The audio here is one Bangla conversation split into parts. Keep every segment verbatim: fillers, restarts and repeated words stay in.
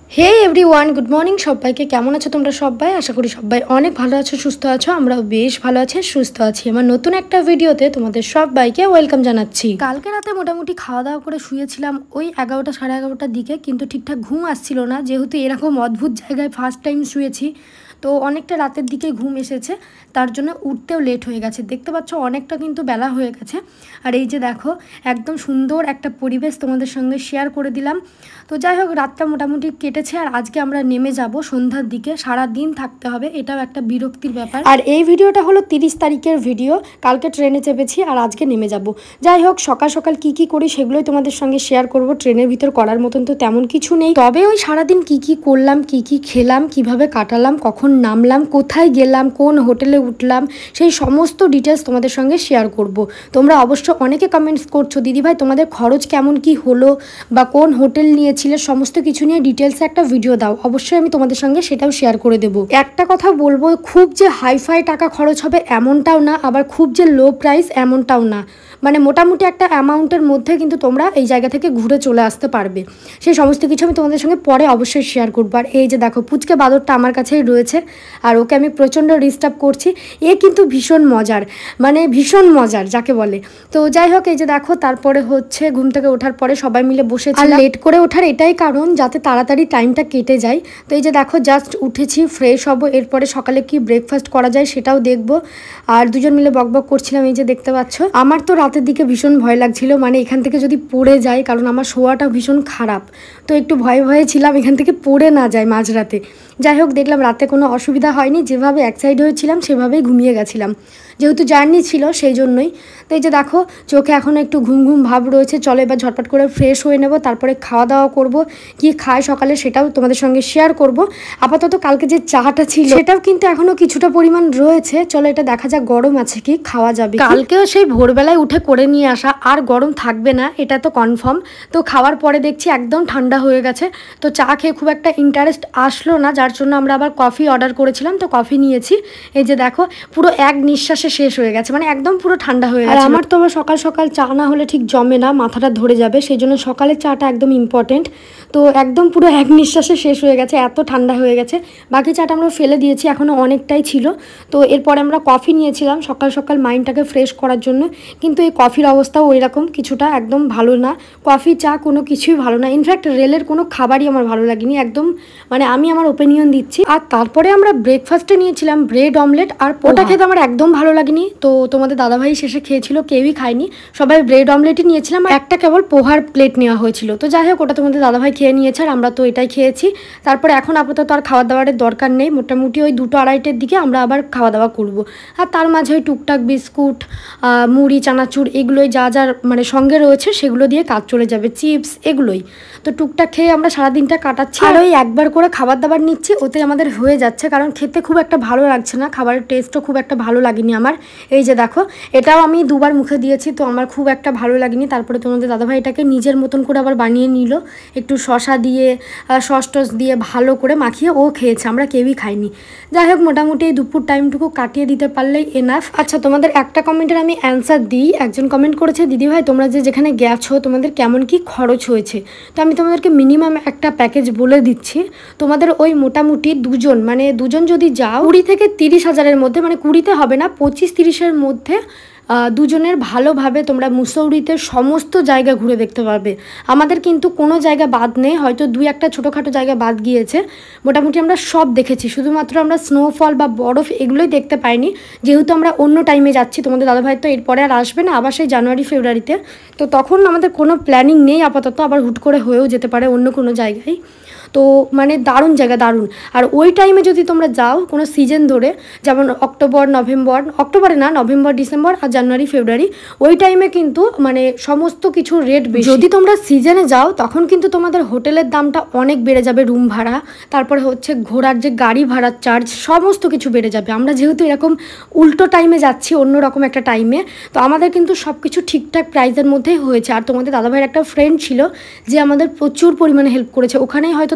হে এভরিওয়ান, গুড মর্নিং সবাইকে। কেমন আছো তোমরা সবাই? আশা করি সবাই অনেক ভালো আছো, সুস্থ আছো। আমরাও বেশ ভালো আছি, সুস্থ আছি। আমার নতুন একটা ভিডিওতে তোমাদের সবাইকে ওয়েলকাম জানাচ্ছি। কালকে রাতে মোটামুটি খাওয়া দাওয়া করে শুয়েছিলাম ওই এগারোটা সাড়ে এগারোটার দিকে, কিন্তু ঠিকঠাক ঘুম আসছিল না, যেহেতু এরকম অদ্ভুত জায়গায় ফার্স্ট টাইম শুয়েছি। তো অনেকটা রাতের দিকে ঘুম এসেছে, তার জন্য উঠতেও লেট হয়ে গেছে। দেখতে পাচ্ছ অনেকটা কিন্তু বেলা হয়ে গেছে। আর এই যে দেখো, একদম সুন্দর একটা পরিবেশ তোমাদের সঙ্গে শেয়ার করে দিলাম। তো যাই হোক, রাতটা মোটামুটি কেটেছে। আর আজকে আমরা নেমে যাব সন্ধ্যার দিকে, সারা দিন থাকতে হবে, এটাও একটা বিরক্তির ব্যাপার। আর এই ভিডিওটা হলো তিরিশ তারিখের ভিডিও। কালকে ট্রেনে চেপেছি আর আজকে নেমে যাব। যাই হোক, সকাল সকাল কি কি করি সেগুলোই তোমাদের সঙ্গে শেয়ার করব। ট্রেনের ভিতর করার মতন তো তেমন কিছু নেই, তবে ওই সারাদিন কি কি করলাম, কি কি খেলাম, কিভাবে কাটালাম, কখন নামলাম, কোথায় গেলাম, কোন হোটেলে উঠলাম, সেই সমস্ত ডিটেলস তোমাদের সঙ্গে শেয়ার করব। তোমরা অবশ্য অনেকে কমেন্টস করছো, দিদিভাই তোমাদের খরচ কেমন কি হলো, বা কোন হোটেল নিয়েছিলে, সমস্ত কিছু নিয়ে ডিটেলসে একটা ভিডিও দাও। অবশ্যই আমি তোমাদের সঙ্গে সেটাও শেয়ার করে দেবো। একটা কথা বলবো, খুব যে হাইফাই টাকা খরচ হবে এমনটাও না, আবার খুব যে লো প্রাইস এমনটাও না। মানে মোটামুটি একটা অ্যামাউন্টের মধ্যে কিন্তু তোমরা এই জায়গা থেকে ঘুরে চলে আসতে পারবে। সেই সমস্ত কিছু আমি তোমাদের সঙ্গে পরে অবশ্যই শেয়ার করবো। আর এই যে দেখো, পুচকে বাদরটা আমার কাছেই রয়েছে, আর ওকে আমি প্রচণ্ড ডিস্টার্ব করছি। এ কিন্তু ভীষণ মজার, মানে ভীষণ মজার যাকে বলে। তো যাই হোক, এই যে দেখো, তারপরে হচ্ছে ঘুম থেকে ওঠার পরে সবাই মিলে বসেছি। আর লেট করে ওঠার এটাই কারণ, যাতে তাড়াতাড়ি টাইমটা কেটে যায়। তো এই যে দেখো, জাস্ট উঠেছি, ফ্রেশ হব, এরপরে সকালে কি ব্রেকফাস্ট করা যায় সেটাও দেখবো। আর দুজন মিলে বকবক করছিলাম, এই যে দেখতে পাচ্ছ। আমার তো রাতের দিকে ভীষণ ভয় লাগছিল, মানে এখান থেকে যদি পড়ে যায়, কারণ আমার শোয়াটা ভীষণ খারাপ, তো একটু ভয়ে ভয়ে ছিলাম এখান থেকে পড়ে না যায় মাঝরাতে। যাই হোক, দেখলাম রাতে কোনো অসুবিধা হয়নি, যেভাবে এক সাইড হয়েছিলাম সেভাবেই ঘুমিয়ে গেছিলাম, যেহেতু জার্নি ছিল সেই জন্যই। তো এই যে দেখো, চোখে এখনও একটু ঘুম ঘুম ভাব রয়েছে। চলো এবার ঝটপট করে ফ্রেশ হয়ে নেব, তারপরে খাওয়া দাওয়া করব। কি খায় সকালে সেটাও তোমাদের সঙ্গে শেয়ার করব। আপাতত কালকে যে চাটা ছিল সেটাও কিন্তু এখনও কিছুটা পরিমাণ রয়েছে। চলো এটা দেখা যাক গরম আছে কি, খাওয়া যাবে। কালকেও সেই ভোরবেলায় উঠে করে নিয়ে আসা, আর গরম থাকবে না এটা তো কনফার্ম। তো খাওয়ার পরে দেখছি একদম ঠান্ডা হয়ে গেছে। তো চা খেয়ে খুব একটা ইন্টারেস্ট আসলো না, যার জন্য আমরা আবার কফি অর্ডার করেছিলাম, তো কফি নিয়েছি। এই যে দেখো, পুরো এক নিঃশ্বাসে শেষ হয়ে গেছে, মানে একদম পুরো ঠান্ডা হয়ে গেছে। আর আমার তো আবার সকাল সকাল চা না হলে ঠিক জমে না, মাথাটা ধরে যাবে, সেই জন্য সকালের চাটা একদম ইম্পর্টেন্ট। তো একদম পুরো এক নিঃশ্বাসে শেষ হয়ে গেছে, এত ঠান্ডা হয়ে গেছে। বাকি চাটা আমরা ফেলে দিয়েছি, এখনও অনেকটাই ছিল। তো এরপরে আমরা কফি নিয়েছিলাম সকাল সকাল মাইন্ডটাকে ফ্রেশ করার জন্য। কিন্তু এই কফির অবস্থাও ওই রকম কিছুটা, একদম ভালো না। কফি চা কোনো কিছুই ভালো না, ইনফ্যাক্ট রেলের কোনো খাবারই আমার ভালো লাগেনি একদম, মানে আমি আমার ওপিনিয়ন দিচ্ছি। আর তারপরে আমরা ব্রেকফাস্টে নিয়েছিলাম ব্রেড অমলেট, আর ওটা খেতে আমার একদম ভালো লাগেনি। তো তোমাদের দাদাভাই শেষে খেয়েছিল, কেউই খায়নি, সবাই ব্রেড অমলেটই নিয়েছিলাম, আর একটা কেবল পোহার প্লেট নেওয়া হয়েছিল। তো যাই হোক, ওটা তোমাদের দাদাভাই খেয়ে নিয়েছে, আর আমরা তো এটাই খেয়েছি। তারপরে এখন আপাতত আর খাওয়া দাওয়ারের দরকার নেই, মোটামুটি ওই দুটো আড়াইটের দিকে আমরা আবার খাওয়া দাওয়া করব। আর তার মাঝে ওই টুকটাক বিস্কুট, মুড়ি, চানাচুর, এগুলোই যা যার মানে সঙ্গে রয়েছে সেগুলো দিয়ে কাজ চলে যাবে, চিপস এগুলোই। তো টুকটাক খেয়ে আমরা সারাদিনটা কাটাচ্ছি, আর ওই একবার করে খাবার দাবার নিচ্ছি, ওতে আমাদের হয়ে যাচ্ছে। কারণ খেতে খুব একটা ভালো লাগছে না, খাবারের টেস্টও খুব একটা ভালো লাগেনি আমার। এই যে দেখো, এটাও আমি দুবার মুখে দিয়েছি, তো আমার খুব একটা ভালো লাগেনি। তারপরে তোমাদের দাদাভাই এটাকে নিজের মতন করে আবার বানিয়ে নিল, একটু শশা দিয়ে, সস টস দিয়ে ভালো করে মাখিয়ে ও খেয়েছে, আমরা কেউই খাইনি। যাই হোক, মোটামুটি এই দুপুর টাইমটুকু কাটিয়ে দিতে পারলেই এনাফ। আচ্ছা, তোমাদের একটা কমেন্টের আমি অ্যান্সার দিই। একজন কমেন্ট করেছে, দিদিভাই তোমরা যে যেখানে গেছো তোমাদের কেমন কি খরচ হয়েছে। তো আমি তোমাদেরকে মিনিমাম একটা প্যাকেজ বলে দিচ্ছি। তোমাদের ওই মোটামুটি দুজন, মানে দুজন যদি যাও, কুড়ি থেকে তিরিশ হাজারের মধ্যে, মানে কুড়িতে হবে না, পঁচিশ তিরিশের মধ্যে দুজনের ভালোভাবে তোমরা মুসৌরিতে সমস্ত জায়গা ঘুরে দেখতে পারবে। আমাদের কিন্তু কোনো জায়গা বাদ নেই, হয়তো দুই একটা ছোটোখাটো জায়গা বাদ গিয়েছে, মোটামুটি আমরা সব দেখেছি। শুধুমাত্র আমরা স্নোফল বা বরফ এগুলোই দেখতে পাইনি, যেহেতু আমরা অন্য টাইমে যাচ্ছি। তোমাদের দাদাভাই তো এরপরে আর আসবে না, আবার সেই জানুয়ারি ফেব্রুয়ারিতে, তো তখন আমাদের কোনো প্ল্যানিং নেই আপাতত, আবার হুট করে হয়েও যেতে পারে অন্য কোনো জায়গায়। তো মানে দারুণ জায়গা, দারুণ। আর ওই টাইমে যদি তোমরা যাও কোনো সিজন ধরে, যেমন অক্টোবর নভেম্বর, অক্টোবরে না, নভেম্বর ডিসেম্বর আর জানুয়ারি ফেব্রুয়ারি, ওই টাইমে কিন্তু মানে সমস্ত কিছু রেট বেশি। যদি তোমরা সিজনে যাও তখন কিন্তু তোমাদের হোটেলের দামটা অনেক বেড়ে যাবে, রুম ভাড়া, তারপরে হচ্ছে ঘোরার যে গাড়ি ভাড়ার চার্জ, সমস্ত কিছু বেড়ে যাবে। আমরা যেহেতু এরকম উল্টো টাইমে যাচ্ছি, অন্যরকম একটা টাইমে, তো আমাদের কিন্তু সব কিছু ঠিকঠাক প্রাইসের মধ্যেই হয়েছে। আর তোমাদের দাদাভাইয়ের একটা ফ্রেন্ড ছিল যে আমাদের প্রচুর পরিমাণে হেল্প করেছে, ওখানেই হয়তো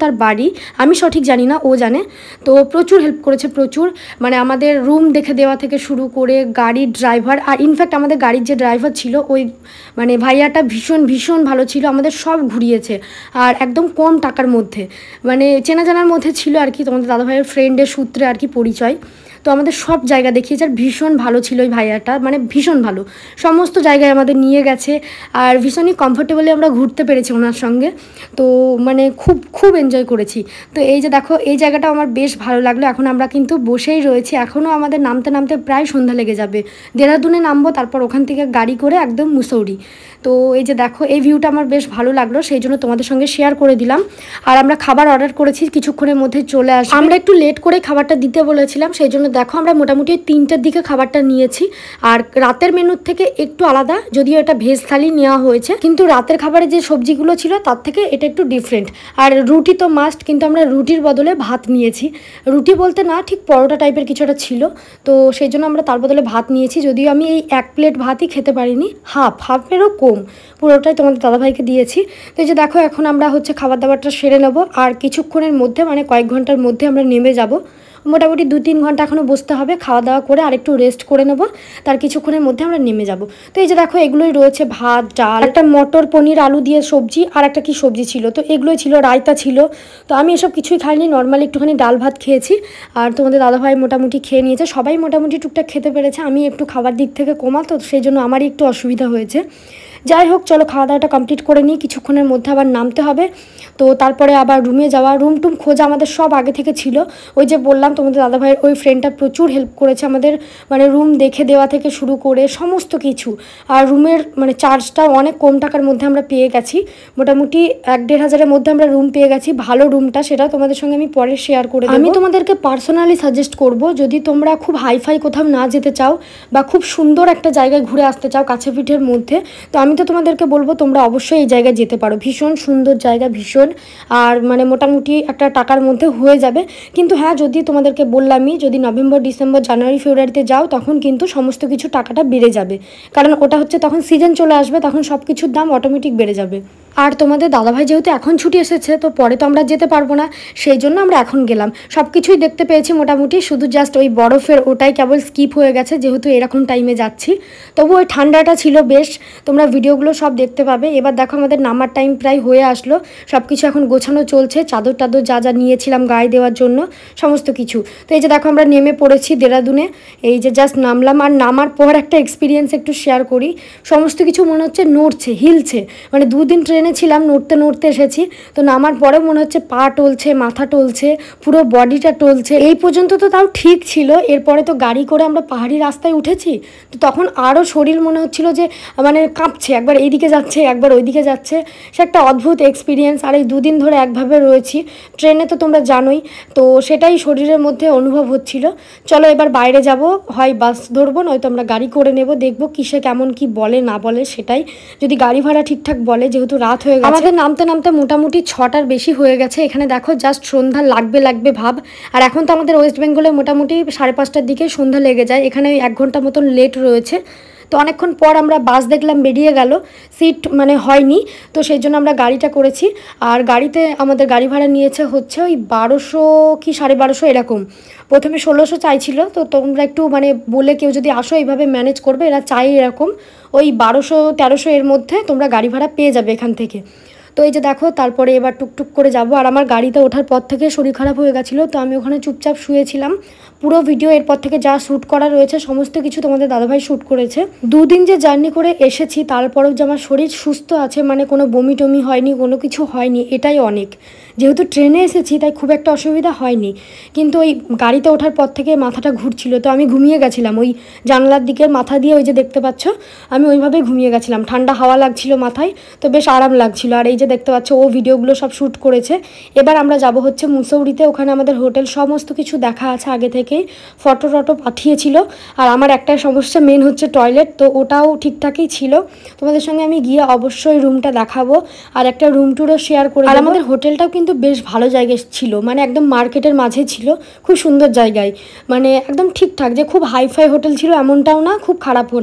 তার বাড়ি, আমি সঠিক জানি না, ও জানে। তো প্রচুর হেল্প করেছে, প্রচুর, মানে আমাদের রুম দেখে দেওয়া থেকে শুরু করে গাড়ির ড্রাইভার, আর ইনফ্যাক্ট আমাদের গাড়ির যে ড্রাইভার ছিল ওই মানে ভাইয়াটা ভীষণ ভীষণ ভালো ছিল, আমাদের সব ঘুরিয়েছে আর একদম কম টাকার মধ্যে, মানে চেনা জানার মধ্যে ছিল আর কি, তোমাদের দাদাভাইয়ের ফ্রেন্ডের সূত্রে আর কি পরিচয়। তো আমাদের সব জায়গা দেখিয়েছে আর ভীষণ ভালো ছিল ওই ভাইয়াটা, মানে ভীষণ ভালো, সমস্ত জায়গায় আমাদের নিয়ে গেছে আর ভীষণই কমফোর্টেবলি আমরা ঘুরতে পেরেছি ওনার সঙ্গে। তো মানে খুব খুব এনজয় করেছি। তো এই যে দেখো এই জায়গাটা আমার বেশ ভালো লাগলো। এখন আমরা কিন্তু বসেই রয়েছি, এখনও আমাদের নামতে নামতে প্রায় সন্ধ্যা লেগে যাবে। দেহরাদুনে নামবো, তারপর ওখান থেকে গাড়ি করে একদম মুসৌরি। তো এই যে দেখো এই ভিউটা আমার বেশ ভালো লাগলো, সেই জন্য তোমাদের সঙ্গে শেয়ার করে দিলাম। আর আমরা খাবার অর্ডার করেছি, কিছুক্ষণের মধ্যে চলে আসবে। আমরা একটু লেট করে খাবারটা দিতে বলেছিলাম, সেই জন্য দেখো আমরা মোটামুটি তিনটের দিকে খাবারটা নিয়েছি। আর রাতের মেনুর থেকে একটু আলাদা, যদিও এটা ভেজ থালি নেওয়া হয়েছে, কিন্তু রাতের খাবারে যে সবজিগুলো ছিল তার থেকে এটা একটু ডিফারেন্ট। আর রুটি তো মাস্ট, কিন্তু আমরা রুটির বদলে ভাত নিয়েছি। রুটি বলতে না, ঠিক পরোটা টাইপের কিছু একটা ছিল, তো সেই জন্য আমরা তার বদলে ভাত নিয়েছি। যদিও আমি এই এক প্লেট ভাতই খেতে পারিনি, হাফ হাফেরও কম, পুরোটাই তোমাদের দাদাভাইকে দিয়েছি। তো এই যে দেখো এখন আমরা হচ্ছে খাবার দাবারটা সেরে নেব, আর কিছুক্ষণের মধ্যে মানে কয়েক ঘন্টার মধ্যে আমরা নেমে যাব। মোটামুটি দু তিন ঘন্টা এখনও বসতে হবে, খাওয়া দাওয়া করে আর একটু রেস্ট করে নেব, তার কিছুক্ষণের মধ্যে আমরা নেমে যাব। তো এই যে দেখো এগুলোই রয়েছে, ভাত, ডাল, একটা মটর পনির আলু দিয়ে সবজি, আর একটা কি সবজি ছিল, তো এগুলোই ছিল, রায়তা ছিল। তো আমি এসব কিছুই খাইনি, নর্মালি একটুখানি ডাল ভাত খেয়েছি। আর তোমাদের দাদাভাই মোটামুটি খেয়ে নিয়েছে, সবাই মোটামুটি টুকটাক খেতে পেরেছে। আমি একটু খাবার দিক থেকে কমা, তো সেই জন্য আমারই একটু অসুবিধা হয়েছে। যাই হোক, চলো খাওয়া দাওয়াটা কমপ্লিট করে নিই, কিছুক্ষণের মধ্যে আবার নামতে হবে। তো তারপরে আবার রুমে যাওয়া, রুম টুম খোঁজা আমাদের সব আগে থেকে ছিল। ওই যে বললাম তোমাদের দাদাভাইয়ের ওই ফ্রেন্ডটা প্রচুর হেল্প করেছে আমাদের, মানে রুম দেখে দেওয়া থেকে শুরু করে সমস্ত কিছু। আর রুমের মানে চার্জটাও অনেক কম টাকার মধ্যে আমরা পেয়ে গেছি, মোটামুটি এক দেড় হাজারের মধ্যে আমরা রুম পেয়ে গেছি। ভালো রুমটা, সেটা তোমাদের সঙ্গে আমি পরে শেয়ার করে দেব। আমি তোমাদেরকে পার্সোনালি সাজেস্ট করব, যদি তোমরা খুব হাইফাই কোথাও না যেতে চাও বা খুব সুন্দর একটা জায়গায় ঘুরে আসতে চাও কাছে পিঠের মধ্যে, তো আমি তো তোমাদেরকে বলবো তোমরা অবশ্যই এই জায়গায় যেতে পারো। ভীষণ সুন্দর জায়গা, ভীষণ, আর মানে মোটামুটি একটা টাকার মধ্যে হয়ে যাবে। কিন্তু হ্যাঁ, যদি তোমাদেরকে বললামই, যদি নভেম্বর ডিসেম্বর জানুয়ারি ফেব্রুয়ারিতে যাও তখন কিন্তু সমস্ত কিছু টাকাটা বেড়ে যাবে, কারণ ওটা হচ্ছে তখন সিজন চলে আসবে, তখন সব কিছুর দাম অটোমেটিক বেড়ে যাবে। আর তোমাদের দাদাভাই যেহেতু এখন ছুটি এসেছে, তো পরে তো আমরা যেতে পারবো না, সেই জন্য আমরা এখন গেলাম। সব কিছুই দেখতে পেয়েছি মোটামুটি, শুধু জাস্ট ওই বরফের ওটাই কেবল স্কিপ হয়ে গেছে, যেহেতু এরকম টাইমে যাচ্ছি। তবু ওই ঠান্ডাটা ছিল বেশ, তোমরা ভিডিওগুলো সব দেখতে পাবে। এবার দেখো আমাদের নামার টাইম প্রায় হয়ে আসলো, সব কিছু এখন গোছানো চলছে, চাদর টাদর যা যা নিয়েছিলাম গায়ে দেওয়ার জন্য সমস্ত কিছু। তো এই যে দেখো আমরা নেমে পড়েছি দেহরাদুনে, এই যে জাস্ট নামলাম। আর নামার পর একটা এক্সপিরিয়েন্স একটু শেয়ার করি, সমস্ত কিছু মনে হচ্ছে নড়ছে, হিলছে, মানে দুদিন ট্রেনে ছিলাম, নড়তে নড়তে এসেছি, তো নামার পরে মনে হচ্ছে পা টলছে, মাথা টলছে, পুরো বডিটা টলছে। এই পর্যন্ত তো তাও ঠিক ছিল, এরপরে তো গাড়ি করে আমরা পাহাড়ি রাস্তায় উঠেছি, তো তখন আরও শরীর মনে হচ্ছিল যে মানে কাঁপছে, একবার এইদিকে যাচ্ছে একবার ওইদিকে যাচ্ছে, সে একটা অদ্ভুত এক্সপিরিয়েন্স। আর এই দুদিন ধরে একভাবে রয়েছি ট্রেনে, তো তোমরা জানোই, তো সেটাই শরীরের মধ্যে অনুভব হচ্ছিল। চলো এবার বাইরে যাব, হয় বাস ধরবো নয়তো আমরা গাড়ি করে নেব, দেখবো কিসে কেমন কি বলে না বলে সেটাই, যদি গাড়ি ভাড়া ঠিকঠাক বলে, যেহেতু রাত হয়ে গেছে। আমাদের নামতে নামতে মোটামুটি ছটার বেশি হয়ে গেছে, এখানে দেখো জাস্ট সন্ধ্যা লাগবে লাগবে ভাব। আর এখন তো আমাদের ওয়েস্ট বেঙ্গলে মোটামুটি সাড়ে পাঁচটার দিকে সন্ধ্যা লেগে যায়, এখানে এক ঘন্টা মতন লেট রয়েছে। তো অনেকক্ষণ পর আমরা বাস দেখলাম বেরিয়ে গেল, সিট মানে হয়নি, তো সেই জন্য আমরা গাড়িটা করেছি। আর গাড়িতে আমাদের গাড়ি ভাড়া নিয়েছে হচ্ছে ওই বারোশো কি সাড়ে বারোশো এরকম, প্রথমে ষোলোশো চাইছিল, তো তোমরা একটু মানে বলে কেউ যদি আসো এইভাবে ম্যানেজ করবে, এরা চাই এরকম ওই বারোশো তেরোশো এর মধ্যে তোমরা গাড়ি ভাড়া পেয়ে যাবে এখান থেকে। তো এই যে দেখো তারপরে এবার টুকটুক করে যাব। আর আমার গাড়িতে ওঠার পর থেকে শরীর খারাপ হয়ে গেছিলো, তো আমি ওখানে চুপচাপ শুয়েছিলাম। পুরো ভিডিও এরপর থেকে যা শ্যুট করা রয়েছে সমস্ত কিছু তোমাদের দাদাভাই শ্যুট করেছে। দুদিন যে জার্নি করে এসেছি, তারপরেও যে আমার শরীর সুস্থ আছে, মানে কোনো বমি টমি হয়নি, কোনো কিছু হয়নি, এটাই অনেক। যেহেতু ট্রেনে এসেছি তাই খুব একটা অসুবিধা হয়নি, কিন্তু ওই গাড়িতে ওঠার পর থেকে মাথাটা ঘুরছিল, তো আমি ঘুমিয়ে গেছিলাম ওই জানলার দিকে মাথা দিয়ে, ওই যে দেখতে পাচ্ছ আমি ওইভাবে ঘুমিয়ে গেছিলাম, ঠান্ডা হাওয়া লাগছিল মাথায়, তো বেশ আরাম লাগছিল। আর এই যে দেখতে পাচ্ছ ও ভিডিওগুলো সব শ্যুট করেছে। এবার আমরা যাব হচ্ছে মুসৌরিতে, ওখানে আমাদের হোটেল সমস্ত কিছু দেখা আছে আগে থেকেই, ফটো টটো পাঠিয়েছিল। আর আমার একটা সমস্যা মেন হচ্ছে টয়লেট, তো ওটাও ঠিকঠাকই ছিল। তোমাদের সঙ্গে আমি গিয়ে অবশ্যই রুমটা দেখাবো আর একটা রুম টুরও শেয়ার করে। আর আমাদের হোটেলটাও কিন্তু বেশ ভালো জায়গায় ছিল, মানে একদম মার্কেটের মাঝে ছিল, খুব সুন্দর জায়গায়, মানে একদম ঠিকঠাক, যে খুব হাইফাই হোটেল ছিল এমনটাও না, খুব খারাপও না।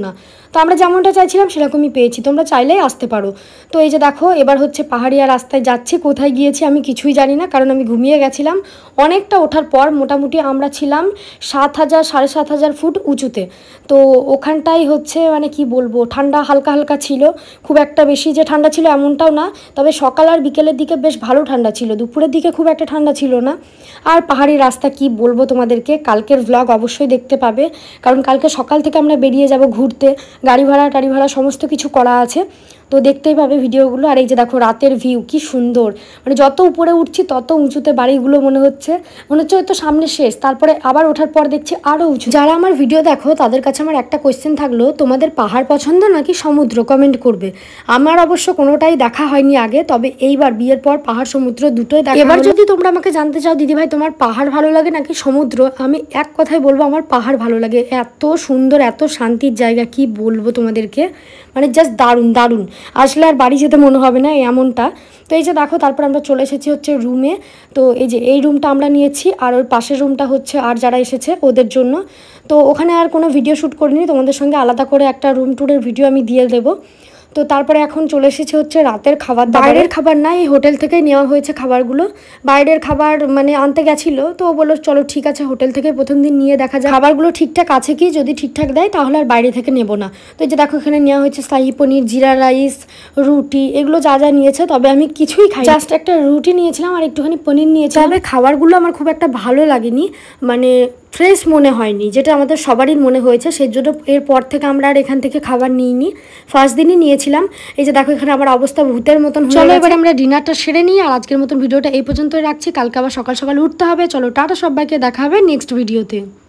তো আমরা যেমনটা চাইছিলাম সেরকমই পেয়েছি, তোমরা চাইলেই আসতে পারো। তো এই যে দেখো এবার হচ্ছে পাহাড়িয়া রাস্তায় যাচ্ছি, কোথায় গিয়েছি আমি কিছুই জানি না, কারণ আমি ঘুমিয়ে গেছিলাম। অনেকটা ওঠার পর মোটামুটি আমরা ছিলাম সাত হাজার সাড়ে সাত হাজার ফুট উঁচুতে। তো ওখানটাই হচ্ছে মানে কি বলবো, ঠান্ডা হালকা হালকা ছিল, খুব একটা বেশি যে ঠান্ডা ছিল এমনটাও না, তবে সকাল আর বিকেলের দিকে বেশ ভালো ঠান্ডা ছিল, দুপুরের দিকে খুব একটা ঠান্ডা ছিল না। আর পাহাড়ি রাস্তা কি বলবো তোমাদেরকে, কালকের ভ্লগ অবশ্যই দেখতে পাবে, কারণ কালকে সকাল থেকে আমরা বেরিয়ে যাব ঘুরতে, গাড়ি ভাড়া টাড়ি ভাড়া সমস্ত কিছু করা আছে, তো দেখতেই পাবে ভিডিওগুলো। আর এই যে দেখো রাতের ভিউ কি সুন্দর, মানে যত উপরে উঠছি তত উঁচুতে বাড়িগুলো মনে হচ্ছে, মনে হচ্ছে হয়তো সামনে শেষ, তারপরে আবার ওঠার পর দেখছি আরও উঁচু। যারা আমার ভিডিও দেখো তাদের কাছে আমার একটা কোয়েশ্চেন থাকলো, তোমাদের পাহাড় পছন্দ নাকি সমুদ্র, কমেন্ট করবে। আমার অবশ্য কোনোটাই দেখা হয়নি আগে, তবে এইবার বিয়ের পর পাহাড় সমুদ্র দুটোই দেখা। এবার যদি তোমরা আমাকে জানতে চাও দিদি ভাই তোমার পাহাড় ভালো লাগে নাকি সমুদ্র, আমি এক কথাই বলবো আমার পাহাড় ভালো লাগে, এত সুন্দর এত শান্তির জায়গা কি বলবো তোমাদেরকে, মানে জাস্ট দারুণ দারুণ, আসলে আর বাড়ি যেতে মনে হবে না এমনটা। তো এই যে দেখো তারপর আমরা চলে এসেছি হচ্ছে রুমে, তো এই যে এই রুমটা আমরা নিয়েছি, আর ওর পাশের রুমটা হচ্ছে আর যারা এসেছে ওদের জন্য। তো ওখানে আর কোনো ভিডিও শ্যুট করিনি, তোমাদের সঙ্গে আলাদা করে একটা রুম ট্যুরের ভিডিও আমি দিয়ে দেবো। তো তারপরে এখন চলে এসেছে হচ্ছে রাতের খাবার, বাইরের খাবার না, এই হোটেল থেকেই নেওয়া হয়েছে খাবারগুলো, বাইরের খাবার মানে আনতে গেছিলো, তো ও বললো চলো ঠিক আছে হোটেল থেকে প্রথম দিন নিয়ে দেখা যায় খাবারগুলো ঠিকঠাক আছে কি, যদি ঠিকঠাক দেয় তাহলে আর বাইরে থেকে নেবো না। তো এই যে দেখো এখানে নেওয়া হয়েছে শাহী পনির, জিরা রাইস, রুটি, এগুলো যা যা নিয়েছে, তবে আমি কিছুই খাই, জাস্ট একটা রুটি নিয়েছিলাম আর একটুখানি পনির নিয়েছিলাম। তবে খাবারগুলো আমার খুব একটা ভালো লাগেনি, মানে ফ্রেশ মনে হয়নি, যেটা আমাদের সবারই মনে হয়েছে, সেই জন্য এরপর থেকে আমরা আর এখান থেকে খাবার নিইনি, ফার্স্ট দিনই নিয়েছিলাম। এই যে দেখো এখানে আমার অবস্থা ভূতের মতন। চলো এবার আমরা ডিনারটা সেরে নিই, আর আজকের মতন ভিডিওটা এই পর্যন্তই রাখছি, কালকে আবার সকাল সকাল উঠতে হবে। চলো টাটা, সবাইকে দেখা হবে নেক্সট ভিডিওতে।